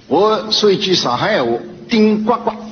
我说一句上海话，顶呱呱。